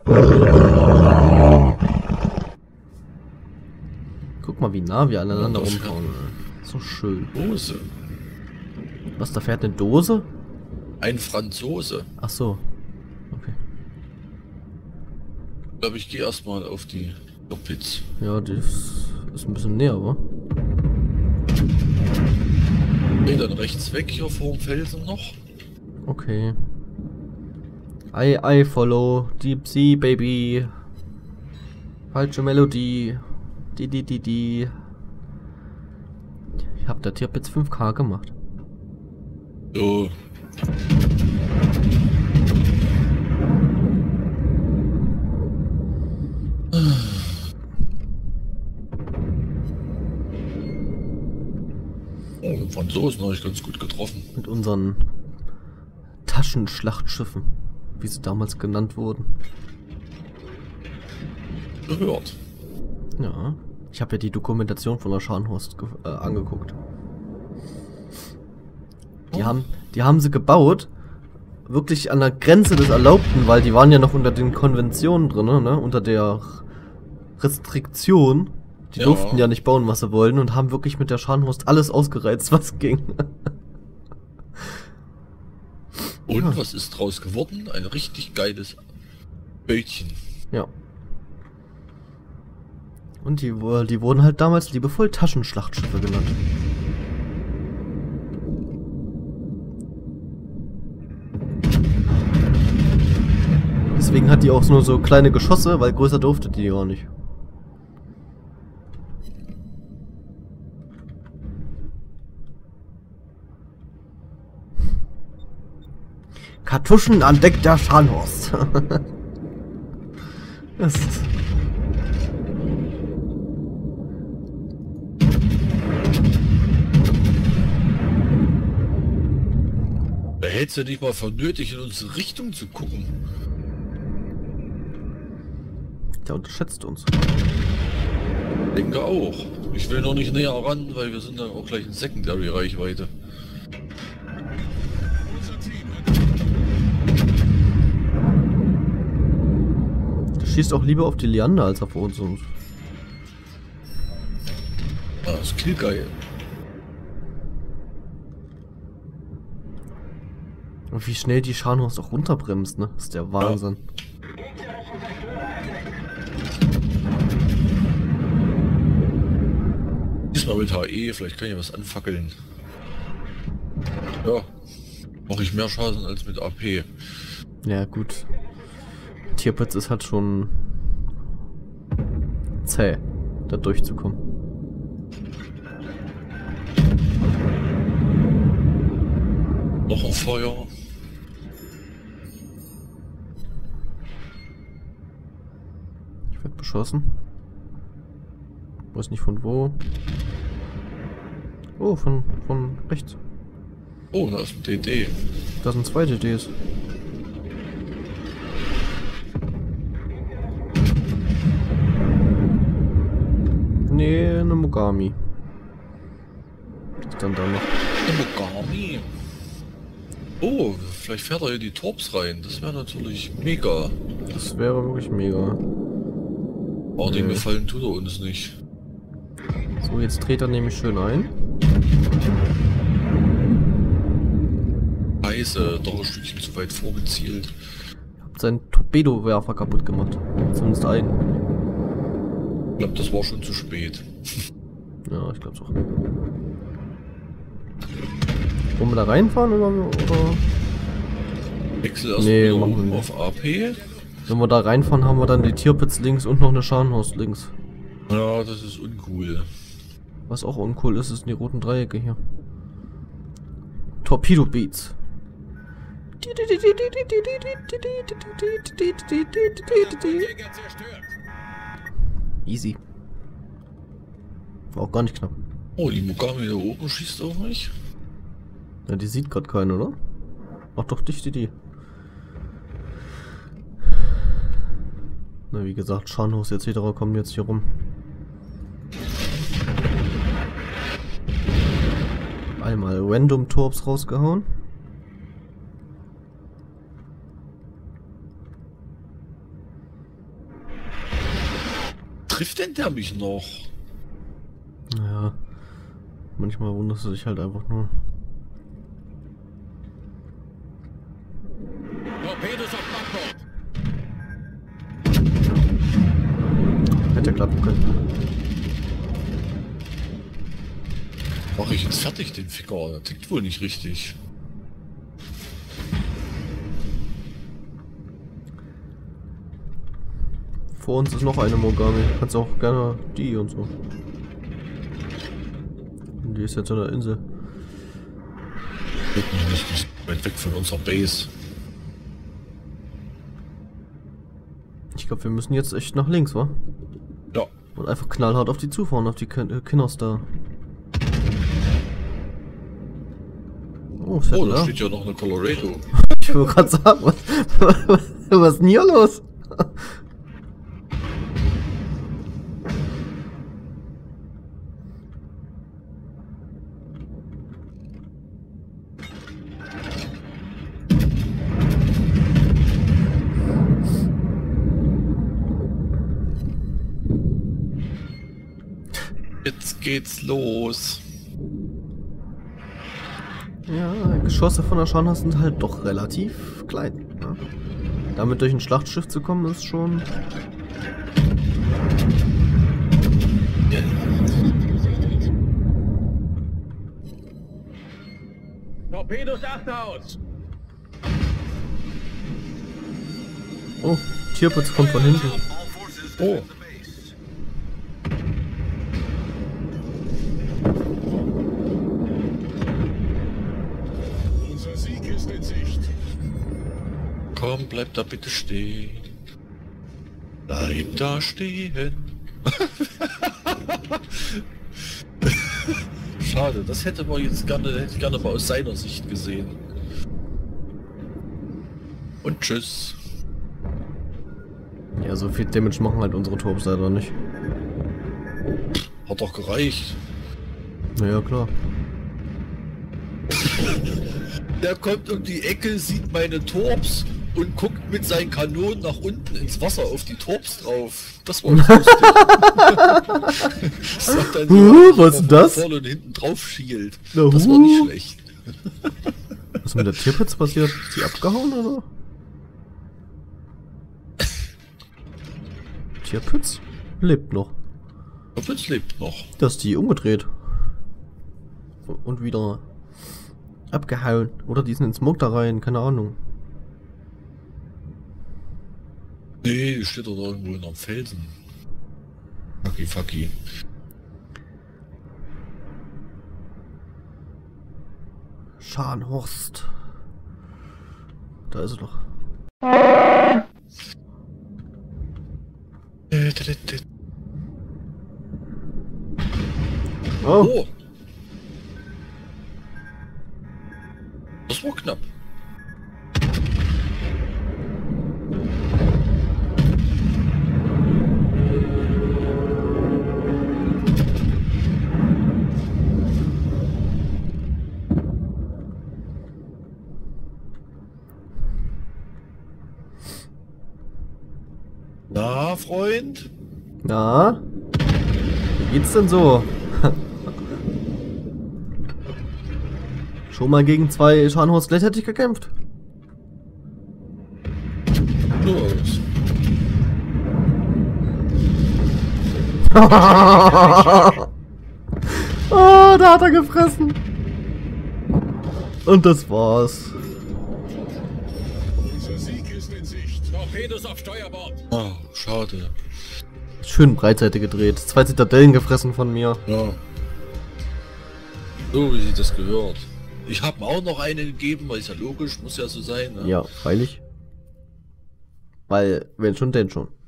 Guck mal, wie nah wir aneinander rumhauen. So schön. Dose. Was, da fährt eine Dose? Ein Franzose. Ach so. Okay. Ich glaube, ich gehe erstmal auf die Pits. Ja, das ist ein bisschen näher, wa? Nee, dann rechts weg hier vor dem Felsen noch. Okay. I follow Deep Sea Baby. Falsche Melodie. Die. Ich hab der Tierpitz 5K gemacht. So. Oh, den Franzosen habe ich ganz gut getroffen. Mit unseren Taschenschlachtschiffen, wie sie damals genannt wurden. Gehört. Ja. Ich habe ja die Dokumentation von der Scharnhorst angeguckt. Die haben sie gebaut, wirklich an der Grenze des Erlaubten, weil die waren ja noch unter den Konventionen drin, ne? Unter der Restriktion. Die durften ja nicht bauen, was sie wollen, und haben wirklich mit der Scharnhorst alles ausgereizt, was ging. Und ja. Was ist draus geworden? Ein richtig geiles Bötchen. Ja. Und die wurden halt damals liebevoll Taschenschlachtschiffe genannt. Deswegen hat die auch nur so kleine Geschosse, weil größer durfte die auch nicht. Kartuschen an Deck der Scharnhorst. Das ist... Da hältst du nicht mal für nötig, in unsere Richtung zu gucken. Der unterschätzt uns. Denke auch. Ich will noch nicht näher ran, weil wir sind dann auch gleich in Secondary-Reichweite. Der schießt auch lieber auf die Leander als auf uns. Ah, das ist killgeil. Und wie schnell die Scharnhorst auch runterbremst, ne? Das ist der Wahnsinn. Ja. Diesmal mit HE, vielleicht kann ich was anfackeln. Ja, mache ich mehr Schaden als mit AP. Ja, gut. Tierpitz ist halt schon zäh, da durchzukommen. Noch ein Feuer. Ich werde beschossen. Weiß nicht von wo. Oh, von rechts. Oh, da ist ein DD. Da sind zwei DDs. Nee, eine Mogami. Ist dann da noch. Eine Mogami. Oh, vielleicht fährt er hier die Torps rein. Das wäre natürlich mega. Das wäre wirklich mega. Aber den Gefallen tut er uns nicht. So, jetzt dreht er nämlich schön ein. Scheiße, doch ein Stückchen zu weit vorgezielt. Hab seinen Torpedowerfer kaputt gemacht. Zumindest einen. Ich glaube, das war schon zu spät. Ja, ich glaube so. Wollen wir da reinfahren oder? Wechsel erst Nee, wieder machen wir auf AP. Wenn wir da reinfahren, haben wir dann die Tierpitz links und noch eine Scharnhorst links. Ja, das ist uncool. Was auch uncool ist, sind die roten Dreiecke hier. Torpedo Beats. Easy. War auch gar nicht knapp. Oh, die Mogami da oben schießt auf mich. Ja, die sieht gerade keinen, oder? Ach doch, die. Na, wie gesagt, Scharnhorst etc. kommen jetzt hier rum. Einmal Random Torps rausgehauen. trifft denn der mich noch? Naja. Manchmal wunderst du dich halt einfach nur. Torpedos auf Backbord. Hätte ja klappen können. Mach ich jetzt fertig den Ficker? Der tickt wohl nicht richtig. Vor uns ist noch eine Mogami. Kannst auch gerne die und so. Die ist jetzt an der Insel. Nicht weit weg von unserer Base. Ich glaube, wir müssen jetzt echt nach links, wa? Ja. Und einfach knallhart auf die zufahren, auf die Kinners da. Oh, Oh, da da. steht ja noch eine Colorado. Ich wollte gerade sagen, was ist denn hier los? Jetzt geht's los. Ja, Geschosse von der Scharnhorst sind halt doch relativ klein. Ja. Damit durch ein Schlachtschiff zu kommen, ist schon... Torpedos Achterhaus. Oh, Tierputz kommt von hinten. Oh. Unser Sieg ist in Sicht. Komm, bleib da bitte stehen. Bleib da stehen. Schade, das hätte man jetzt hätte ich gerne mal aus seiner Sicht gesehen. Und tschüss. Ja, so viel Damage machen halt unsere Torps leider nicht. Hat doch gereicht. Naja, klar. Der kommt um die Ecke, sieht meine Torps und guckt mit seinen Kanonen nach unten ins Wasser auf die Torps drauf. Das war lustig. Sagt dann so, Was ist das? Vorne und hinten drauf schielt. Na, Das war nicht schlecht. Was ist mit der Tierputz passiert? Ist die abgehauen oder? Tierputz lebt noch. Torps lebt noch. Das ist die umgedreht. Und wieder abgehauen. Oder die sind in Smoke da rein, keine Ahnung. Nee, die steht doch irgendwo in einem Felsen. Fucky, fucky. Scharnhorst. Da ist er doch. Oh, Oh! Das war knapp. Na, Freund? na? Wie geht's denn so? Schon mal gegen zwei Scharnhorst-Glätthätig gekämpft? Los. Oh, da hat er gefressen. Und das war's. Unser Sieg ist in Sicht. Torpedos auf Steuerbord. Ah, schade. Schön Breitseite gedreht. 2 Zitadellen gefressen von mir. Ja. So wie sich das gehört. Ich habe auch noch eine gegeben, weil ist ja logisch, muss ja so sein. Ne? Ja, freilich. Weil, wenn schon, denn schon.